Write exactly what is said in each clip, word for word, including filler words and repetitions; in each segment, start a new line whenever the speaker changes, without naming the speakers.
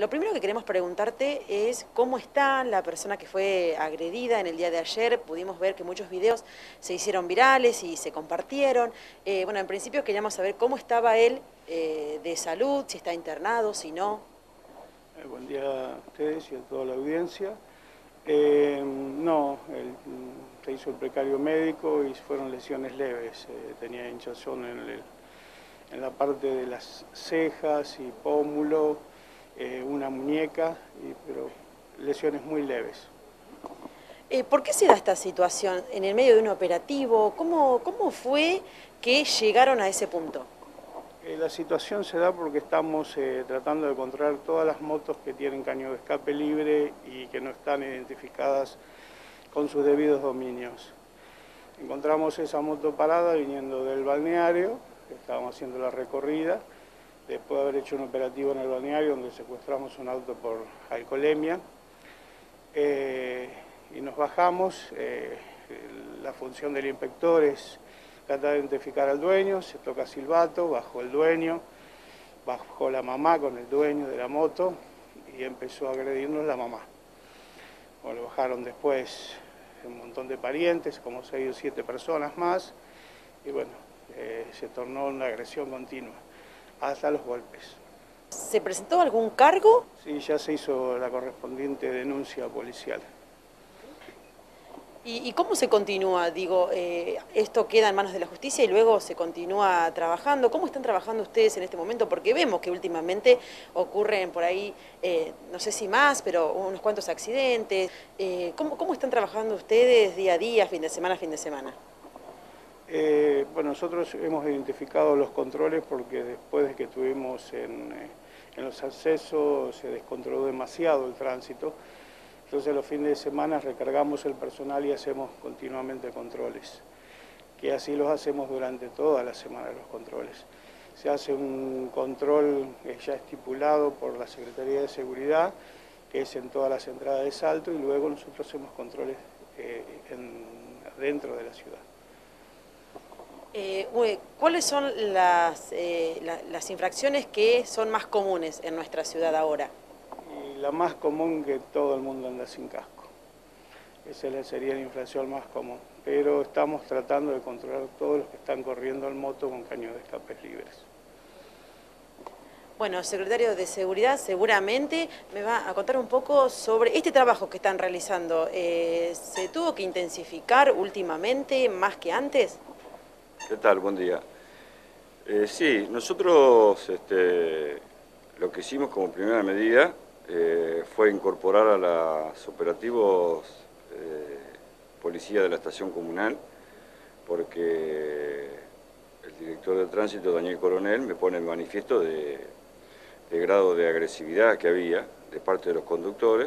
lo primero que queremos preguntarte es cómo está la persona que fue agredida en el día de ayer. Pudimos ver que muchos videos se hicieron virales y se compartieron. Eh, bueno, en principio queríamos saber cómo estaba él eh, de salud, si está internado, si no.
Eh, buen día a ustedes y a toda la audiencia. Eh, no, el, se hizo el precario médico y fueron lesiones leves. Eh, tenía hinchazón en, el, en la parte de las cejas y pómulo, eh, una muñeca, y, pero lesiones muy leves.
Eh, ¿Por qué se da esta situación en el medio de un operativo? ¿Cómo, cómo fue que llegaron a ese punto?
Eh, la situación se da porque estamos eh, tratando de controlar todas las motos que tienen caño de escape libre y que no están identificadas con sus debidos dominios. Encontramos esa moto parada viniendo del balneario, estábamos haciendo la recorrida, después de haber hecho un operativo en el balneario donde secuestramos un auto por alcoholemia, eh, y nos bajamos. Eh, la función del inspector es tratar de identificar al dueño, se toca silbato, bajó el dueño, bajó la mamá con el dueño de la moto y empezó a agredirnos la mamá. Bueno, bajaron después un montón de parientes, como seis o siete personas más, y bueno, eh, se tornó una agresión continua, hasta los golpes.
¿Se presentó algún cargo?
Sí, ya se hizo la correspondiente denuncia policial.
¿Y, y cómo se continúa? Digo, eh, esto queda en manos de la justicia y luego se continúa trabajando. ¿Cómo están trabajando ustedes en este momento? Porque vemos que últimamente ocurren por ahí, eh, no sé si más, pero unos cuantos accidentes. Eh, ¿cómo, ¿Cómo están trabajando ustedes día a día, fin de semana a fin de semana?
Eh, bueno, nosotros hemos identificado los controles porque después de que tuvimos en, eh, en los accesos se descontroló demasiado el tránsito. Entonces los fines de semana recargamos el personal y hacemos continuamente controles, que así los hacemos durante toda la semana los controles. Se hace un control ya estipulado por la Secretaría de Seguridad, que es en todas las entradas de Salto, y luego nosotros hacemos controles eh, en, dentro de la ciudad.
Eh, ¿Cuáles son las, eh, la, las infracciones que son más comunes en nuestra ciudad ahora?
Y la más común, que todo el mundo anda sin casco. Esa sería la infracción más común. Pero estamos tratando de controlar todos los que están corriendo en moto con caños de escapes libres.
Bueno, secretario de Seguridad, seguramente me va a contar un poco sobre este trabajo que están realizando. Eh, ¿Se tuvo que intensificar últimamente, más que antes?
¿Qué tal? Buen día. Eh, sí, nosotros este, lo que hicimos como primera medida eh, fue incorporar a los operativos eh, policía de la estación comunal, porque el director de tránsito, Daniel Coronel, me pone en manifiesto de, de grado de agresividad que había de parte de los conductores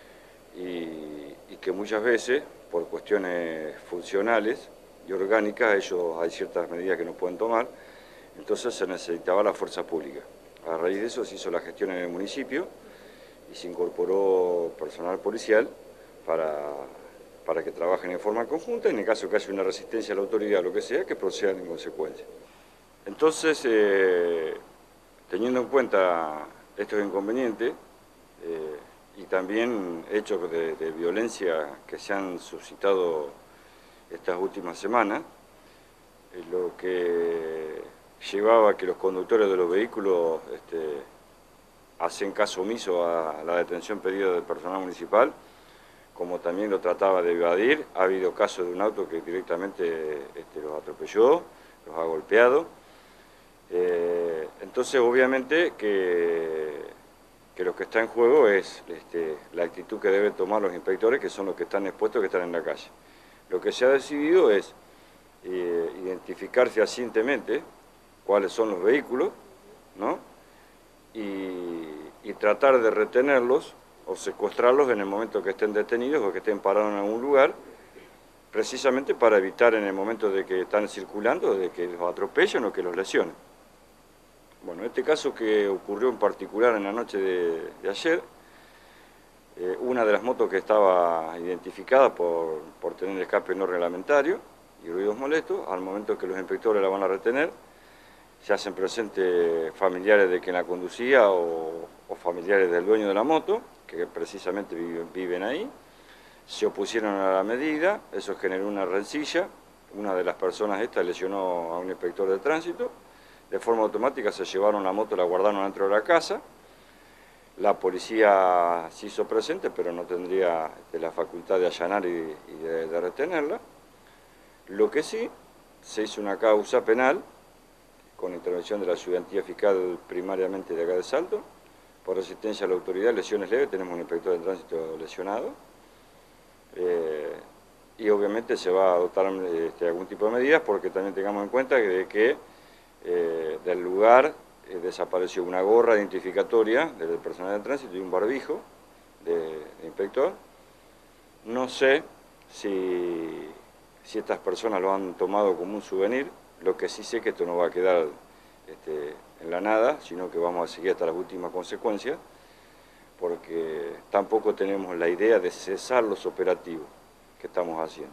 y, y que muchas veces, por cuestiones funcionales y orgánicas, ellos hay ciertas medidas que no pueden tomar, entonces se necesitaba la fuerza pública. A raíz de eso se hizo la gestión en el municipio y se incorporó personal policial para, para que trabajen en forma conjunta, y en el caso que haya una resistencia a la autoridad o lo que sea, que procedan en consecuencia. Entonces, eh, teniendo en cuenta estos inconvenientes eh, y también hechos de, de violencia que se han suscitado estas últimas semanas, eh, lo que llevaba a que los conductores de los vehículos este, hacen caso omiso a la detención pedida del personal municipal, como también lo trataba de evadir. Ha habido casos de un auto que directamente este, los atropelló, los ha golpeado. Eh, entonces, obviamente, que, que lo que está en juego es este, la actitud que deben tomar los inspectores, que son los que están expuestos, que están en la calle. Lo que se ha decidido es eh, identificar fehacientemente cuáles son los vehículos, ¿no? y, y tratar de retenerlos o secuestrarlos en el momento que estén detenidos o que estén parados en algún lugar, precisamente para evitar en el momento de que están circulando, de que los atropellen o que los lesionen. Bueno, este caso que ocurrió en particular en la noche de, de ayer, eh, una de las motos que estaba identificada por, por tener escape no reglamentario y ruidos molestos, al momento que los inspectores la van a retener, se hacen presentes familiares de quien la conducía o, o familiares del dueño de la moto, que precisamente viven, viven ahí. Se opusieron a la medida, eso generó una rencilla, una de las personas estas lesionó a un inspector de tránsito, de forma automática se llevaron la moto, la guardaron dentro de la casa, la policía se hizo presente, pero no tendría este, la facultad de allanar y, y de, de retenerla. Lo que sí, se hizo una causa penal, con intervención de la ayudantía fiscal primariamente de acá de Salto, por resistencia a la autoridad, lesiones leves, tenemos un inspector de tránsito lesionado, eh, y obviamente se va a adoptar este, algún tipo de medidas, porque también tengamos en cuenta que, de que eh, del lugar eh, desapareció una gorra identificatoria del personal de tránsito y un barbijo de, de inspector. No sé si, si estas personas lo han tomado como un souvenir. Lo que sí sé que esto no va a quedar este, en la nada, sino que vamos a seguir hasta las últimas consecuencias, porque tampoco tenemos la idea de cesar los operativos que estamos haciendo.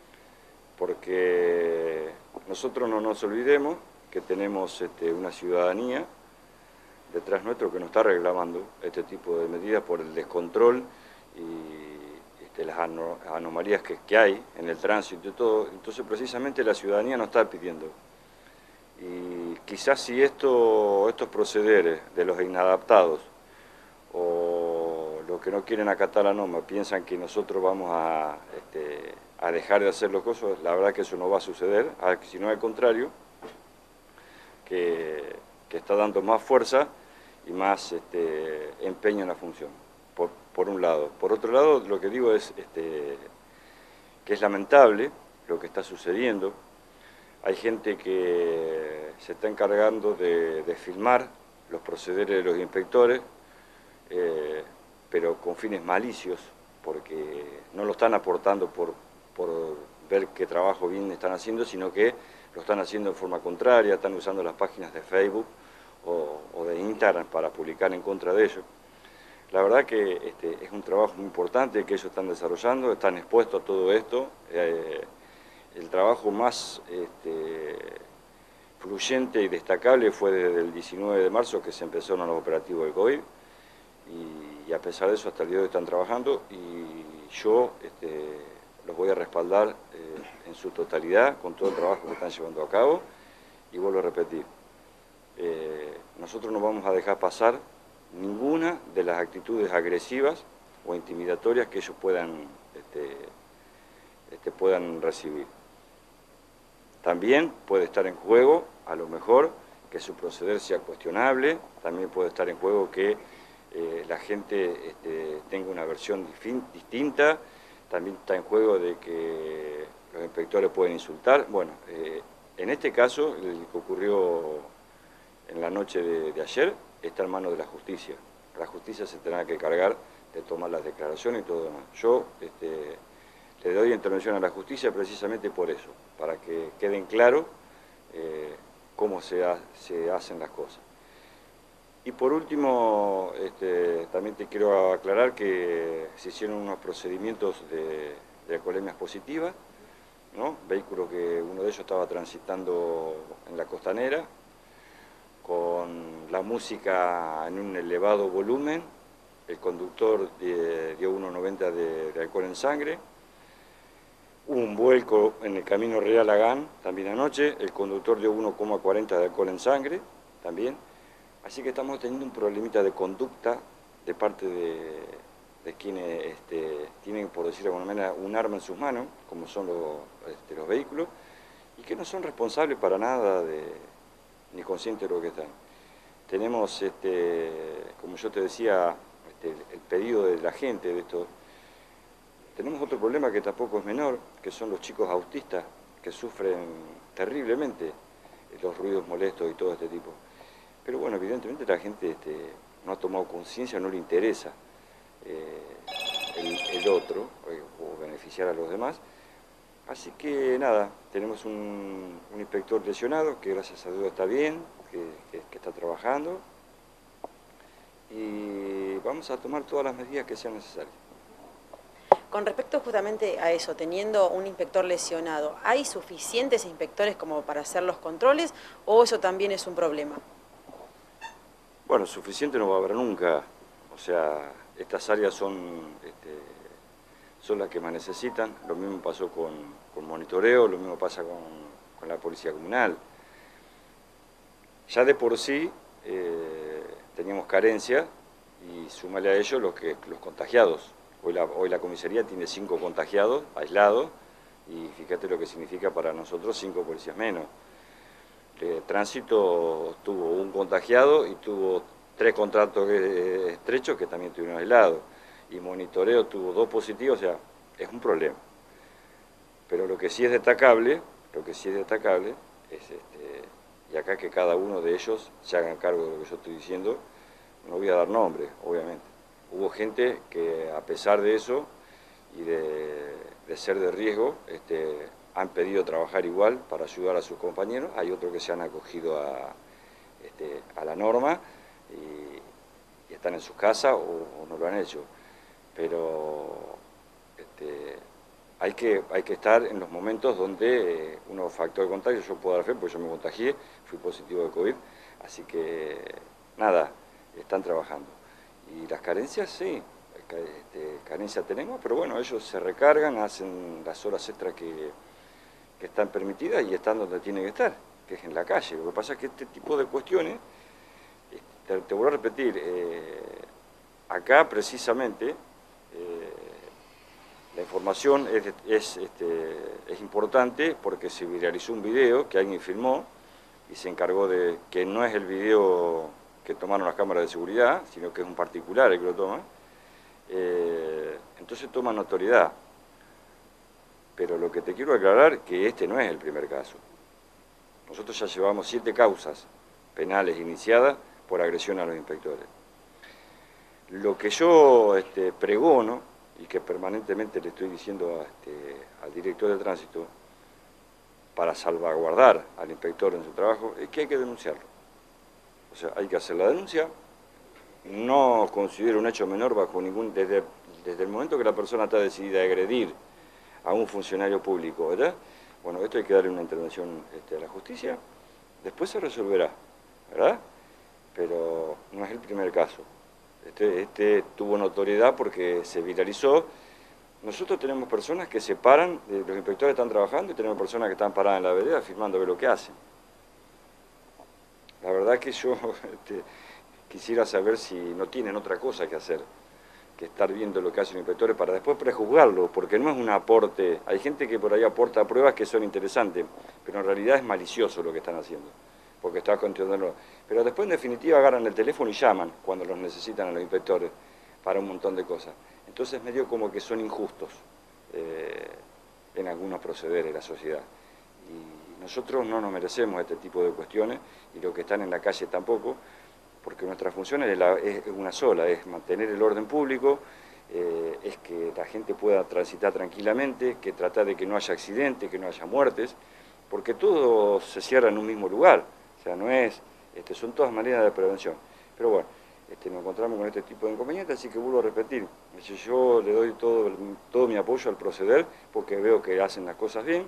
Porque nosotros no nos olvidemos que tenemos este, una ciudadanía detrás nuestro que nos está reclamando este tipo de medidas por el descontrol y este, las anomalías que, que hay en el tránsito y todo. Entonces precisamente la ciudadanía nos está pidiendo. Y quizás si esto, estos procederes de los inadaptados o los que no quieren acatar la norma piensan que nosotros vamos a, este, a dejar de hacer los cosas, la verdad que eso no va a suceder, sino al contrario, que, que está dando más fuerza y más este, empeño en la función, por, por un lado. Por otro lado, lo que digo es este, que es lamentable lo que está sucediendo. Hay gente que se está encargando de, de filmar los procederes de los inspectores, eh, pero con fines malicios, porque no lo están aportando por, por ver qué trabajo bien están haciendo, sino que lo están haciendo en forma contraria, están usando las páginas de Facebook o, o de Instagram para publicar en contra de ellos. La verdad que este, es un trabajo muy importante que ellos están desarrollando, están expuestos a todo esto. Eh, el trabajo más este, fluyente y destacable fue desde el diecinueve de marzo que se empezaron los operativos del COVID, y, y a pesar de eso hasta el día de hoy están trabajando, y yo este, los voy a respaldar eh, en su totalidad con todo el trabajo que están llevando a cabo. Y vuelvo a repetir, eh, nosotros no vamos a dejar pasar ninguna de las actitudes agresivas o intimidatorias que ellos puedan, este, este, puedan recibir. También puede estar en juego, a lo mejor, que su proceder sea cuestionable, también puede estar en juego que eh, la gente este, tenga una versión distinta, también está en juego de que los inspectores pueden insultar. Bueno, eh, en este caso, el que ocurrió en la noche de, de ayer, está en manos de la justicia. La justicia se tendrá que cargar de tomar las declaraciones y todo lo demás. Yo este, le doy intervención a la justicia precisamente por eso, para que queden claros eh, cómo se, ha, se hacen las cosas. Y por último, este, también te quiero aclarar que se hicieron unos procedimientos de, de alcoholemias positivas, ¿no? Vehículo que uno de ellos estaba transitando en la costanera, con la música en un elevado volumen, el conductor eh, dio uno noventa de, de alcohol en sangre, hubo un vuelco en el camino Real Agán, también anoche, el conductor dio uno coma cuarenta de alcohol en sangre, también. Así que estamos teniendo un problemita de conducta de parte de, de quienes este, tienen, por decirlo de alguna manera, un arma en sus manos, como son los, este, los vehículos, y que no son responsables para nada de, ni conscientes de lo que están. Tenemos, este, como yo te decía, este, el pedido de la gente de esto. Tenemos otro problema que tampoco es menor, que son los chicos autistas, que sufren terriblemente los ruidos molestos y todo este tipo. Pero bueno, evidentemente la gente este, no ha tomado conciencia, no le interesa eh, el, el otro, eh, o beneficiar a los demás. Así que nada, tenemos un, un inspector lesionado, que gracias a Dios está bien, que, que, que está trabajando, y vamos a tomar todas las medidas que sean necesarias.
Con respecto justamente a eso, teniendo un inspector lesionado, ¿hay suficientes inspectores como para hacer los controles o eso también es un problema?
Bueno, suficiente no va a haber nunca. O sea, estas áreas son, este, son las que más necesitan. Lo mismo pasó con, con monitoreo, lo mismo pasa con, con la policía comunal. Ya de por sí eh, teníamos carencia y súmale a ello los, que, los contagiados. Hoy la, hoy la comisaría tiene cinco contagiados, aislados, y fíjate lo que significa para nosotros cinco policías menos. Eh, Tránsito tuvo un contagiado y tuvo tres contratos eh, estrechos que también tuvieron aislados. Y monitoreo tuvo dos positivos, o sea, es un problema. Pero lo que sí es destacable, lo que sí es destacable es, este, y acá que cada uno de ellos se hagan cargo de lo que yo estoy diciendo, no voy a dar nombre, obviamente. Hubo gente que a pesar de eso y de, de ser de riesgo, este, han pedido trabajar igual para ayudar a sus compañeros. Hay otros que se han acogido a, este, a la norma y, y están en sus casas o, o no lo han hecho. Pero este, hay, que, hay que estar en los momentos donde eh, uno factor de contagio, yo puedo dar fe porque yo me contagié, fui positivo de COVID, así que nada, están trabajando. Y las carencias, sí, este, carencias tenemos, pero bueno, ellos se recargan, hacen las horas extras que, que están permitidas y están donde tienen que estar, que es en la calle. Lo que pasa es que este tipo de cuestiones, te, te vuelvo a repetir, eh, acá precisamente eh, la información es, es, este, es importante porque se viralizó un video que alguien filmó y se encargó de, que no es el video que tomaron las cámaras de seguridad, sino que es un particular el que lo toma, eh, entonces toma notoriedad. Pero lo que te quiero aclarar es que este no es el primer caso. Nosotros ya llevamos siete causas penales iniciadas por agresión a los inspectores. Lo que yo este, pregono, y que permanentemente le estoy diciendo a, este, al director de tránsito, para salvaguardar al inspector en su trabajo, es que hay que denunciarlo. O sea, hay que hacer la denuncia. No considero un hecho menor bajo ningún... Desde, desde el momento que la persona está decidida a agredir a un funcionario público, ¿verdad? Bueno, esto hay que darle una intervención este, a la justicia, después se resolverá, ¿verdad? Pero no es el primer caso. Este, este tuvo notoriedad porque se viralizó. Nosotros tenemos personas que se paran, los inspectores están trabajando y tenemos personas que están paradas en la vereda filmando ver lo que hacen. La verdad que yo este, quisiera saber si no tienen otra cosa que hacer que estar viendo lo que hacen los inspectores para después prejuzgarlo, porque no es un aporte. Hay gente que por ahí aporta pruebas que son interesantes, pero en realidad es malicioso lo que están haciendo, porque está continuando. Pero después en definitiva agarran el teléfono y llaman cuando los necesitan a los inspectores para un montón de cosas. Entonces medio como que son injustos eh, en algunos procederes de la sociedad. Y nosotros no nos merecemos este tipo de cuestiones, y los que están en la calle tampoco, porque nuestra función es, la, es una sola, es mantener el orden público, eh, es que la gente pueda transitar tranquilamente, que tratar de que no haya accidentes, que no haya muertes, porque todo se cierra en un mismo lugar, o sea, no es, este, son todas maneras de prevención. Pero bueno, este, nos encontramos con este tipo de inconvenientes, así que vuelvo a repetir, yo le doy todo, todo mi apoyo al proceder, porque veo que hacen las cosas bien.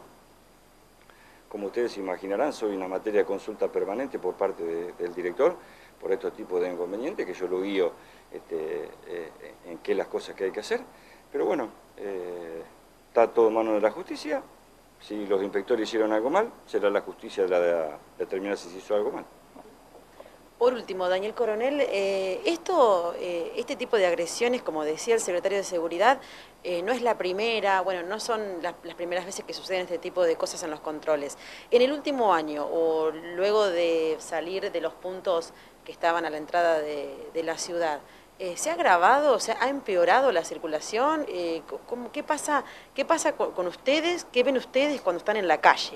Como ustedes imaginarán, soy una materia de consulta permanente por parte de, del director, por estos tipos de inconvenientes, que yo lo guío este, eh, en qué las cosas que hay que hacer, pero bueno, eh, está todo en manos de la justicia. Si los inspectores hicieron algo mal, será la justicia la de determinar si se hizo algo mal.
Por último, Daniel Coronel, eh, esto, eh, este tipo de agresiones, como decía el secretario de Seguridad, eh, no es la primera, bueno, no son la, las primeras veces que suceden este tipo de cosas en los controles. En el último año, o luego de salir de los puntos que estaban a la entrada de, de la ciudad, eh, ¿se ha agravado, o sea, ha empeorado la circulación? Eh, ¿cómo, qué pasa, qué pasa con, con ustedes? ¿Qué ven ustedes cuando están en la calle?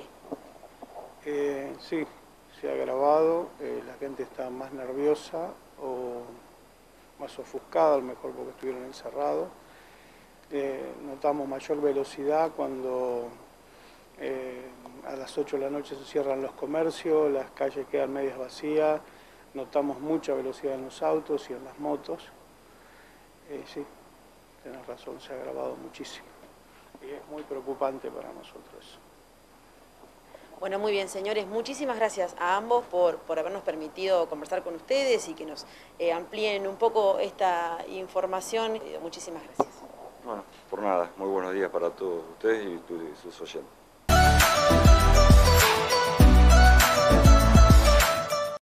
Eh, sí. Se ha agravado, eh, la gente está más nerviosa o más ofuscada, a lo mejor porque estuvieron encerrados. Eh, notamos mayor velocidad cuando eh, a las ocho de la noche se cierran los comercios, las calles quedan medias vacías, notamos mucha velocidad en los autos y en las motos. Eh, sí, tenés razón, se ha agravado muchísimo. Y es muy preocupante para nosotros.
Bueno, muy bien, señores. Muchísimas gracias a ambos por, por habernos permitido conversar con ustedes y que nos eh, amplíen un poco esta información. Eh, muchísimas gracias.
Bueno, por nada. Muy buenos días para todos ustedes y sus oyentes.